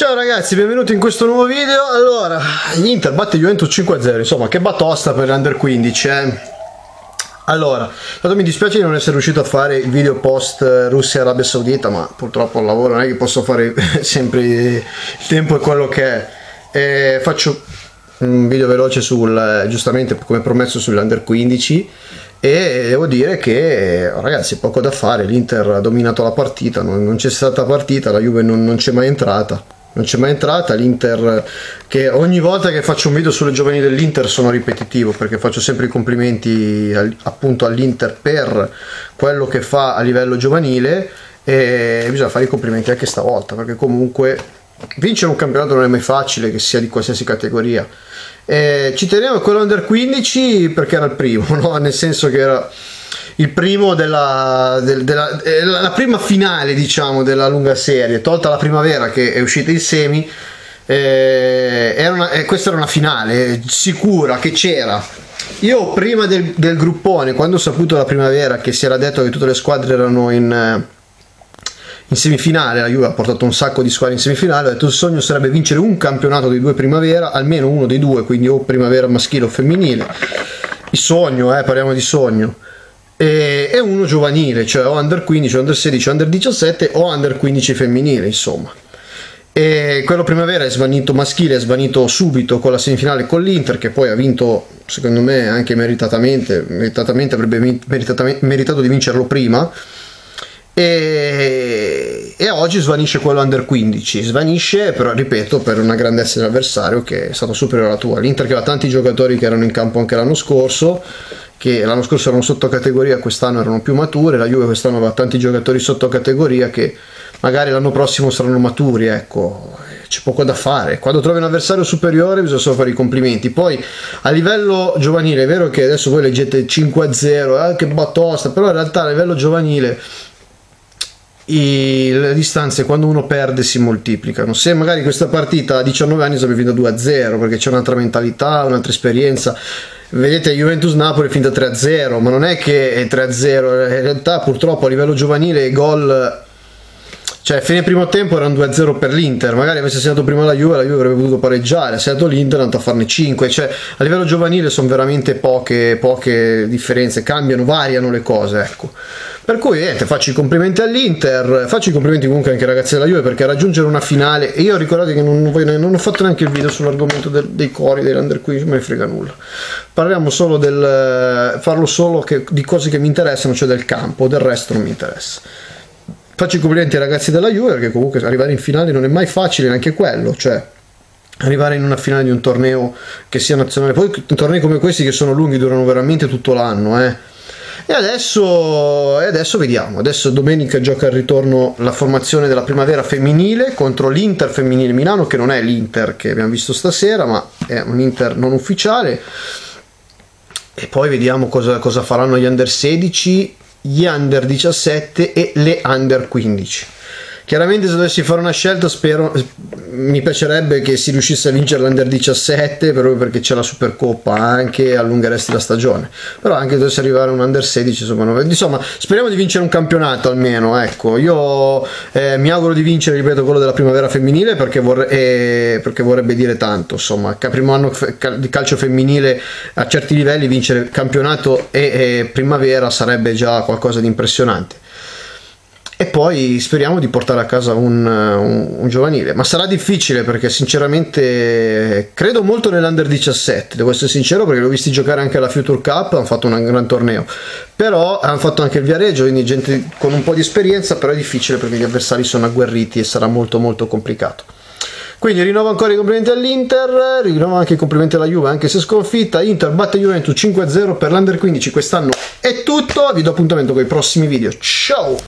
Ciao ragazzi, benvenuti in questo nuovo video. Allora, l'Inter batte Juventus 5-0, insomma, che batosta per l'Under 15, Allora, tanto mi dispiace di non essere riuscito a fare il video post Russia e Arabia Saudita, ma purtroppo il lavoro non è che posso fare sempre, il tempo è quello che è. Faccio un video veloce sul, giustamente come promesso, sull'Under 15, e devo dire che ragazzi, poco da fare. L'Inter ha dominato la partita, non c'è stata partita, la Juve non c'è mai entrata. Non c'è mai entrata. L'Inter, che ogni volta che faccio un video sulle giovani dell'Inter sono ripetitivo, perché faccio sempre i complimenti appunto all'Inter per quello che fa a livello giovanile, e bisogna fare i complimenti anche stavolta, perché comunque vincere un campionato non è mai facile, che sia di qualsiasi categoria. Ci tenevo a quello Under 15 perché era il primo, no? Nel senso che era il primo la prima finale, diciamo, della lunga serie, tolta la primavera che è uscita in semi. Questa era una finale sicura che c'era. Io prima del gruppone, quando ho saputo la primavera che si era detto che tutte le squadre erano in semifinale, la Juve ha portato un sacco di squadre in semifinale, ho detto il sogno sarebbe vincere un campionato dei due primavera, almeno uno dei due, quindi o primavera maschile o femminile. Il sogno, parliamo di sogno. E uno giovanile, cioè o Under 15, Under 16, Under 17 o Under 15 femminile, insomma. E quello primavera è svanito, maschile è svanito subito con la semifinale con l'Inter, che poi ha vinto, secondo me anche meritatamente avrebbe meritato di vincerlo prima. E oggi svanisce quello Under 15, svanisce, però ripeto, per una grandezza dell'avversario che è stato superiore alla tua. L'Inter che aveva tanti giocatori che erano in campo anche l'anno scorso, che l'anno scorso erano sotto categoria, quest'anno erano più mature. La Juve quest'anno aveva tanti giocatori sotto categoria che magari l'anno prossimo saranno maturi, ecco, c'è poco da fare. Quando trovi un avversario superiore bisogna solo fare i complimenti. Poi a livello giovanile è vero che adesso voi leggete 5-0, che batosta, però in realtà a livello giovanile le distanze quando uno perde si moltiplicano. Se magari questa partita a 19 anni sarebbe finita 2-0 perché c'è un'altra mentalità, un'altra esperienza. Vedete Juventus-Napoli è finita 3-0, ma non è che è 3-0, in realtà purtroppo a livello giovanile i gol, cioè a fine primo tempo erano 2-0 per l'Inter, magari avesse segnato prima la Juve avrebbe potuto pareggiare, ha segnato l'Inter è andato a farne 5, cioè a livello giovanile sono veramente poche differenze, variano le cose, ecco. Per cui niente, faccio i complimenti all'Inter, faccio i complimenti comunque anche ai ragazzi della Juve, perché raggiungere una finale, e io ricordate che non ho fatto neanche il video sull'argomento dei cori dell'Under 15, me ne frega nulla, parliamo solo farlo solo di cose che mi interessano, cioè del campo, del resto non mi interessa. Faccio i complimenti ai ragazzi della Juve, perché comunque arrivare in finale non è mai facile, neanche quello, cioè arrivare in una finale di un torneo che sia nazionale, poi tornei come questi che sono lunghi, durano veramente tutto l'anno, E adesso vediamo. Adesso domenica gioca al ritorno la formazione della primavera femminile contro l'Inter femminile Milano, che non è l'Inter che abbiamo visto stasera, ma è un Inter non ufficiale. E poi vediamo cosa faranno gli Under 16, gli Under 17 e le Under 15. Chiaramente se dovessi fare una scelta, mi piacerebbe che si riuscisse a vincere l'Under 17, proprio perché c'è la Supercoppa, anche allungheresti la stagione. Però anche se dovesse arrivare un Under 16, insomma speriamo di vincere un campionato almeno, ecco. Io mi auguro di vincere, ripeto, quello della primavera femminile, perché vorrebbe dire tanto, insomma, primo anno di calcio femminile a certi livelli, vincere campionato e primavera sarebbe già qualcosa di impressionante. E poi speriamo di portare a casa un giovanile, ma sarà difficile, perché sinceramente credo molto nell'Under 17, devo essere sincero, perché l'ho visti giocare anche alla Future Cup, hanno fatto un gran torneo, però hanno fatto anche il Viareggio, quindi gente con un po' di esperienza, però è difficile perché gli avversari sono agguerriti e sarà molto molto complicato. Quindi rinnovo ancora i complimenti all'Inter, rinnovo anche i complimenti alla Juve, anche se sconfitta. Inter batte Juventus 5-0 per l'Under 15 quest'anno. È tutto, vi do appuntamento con i prossimi video, ciao!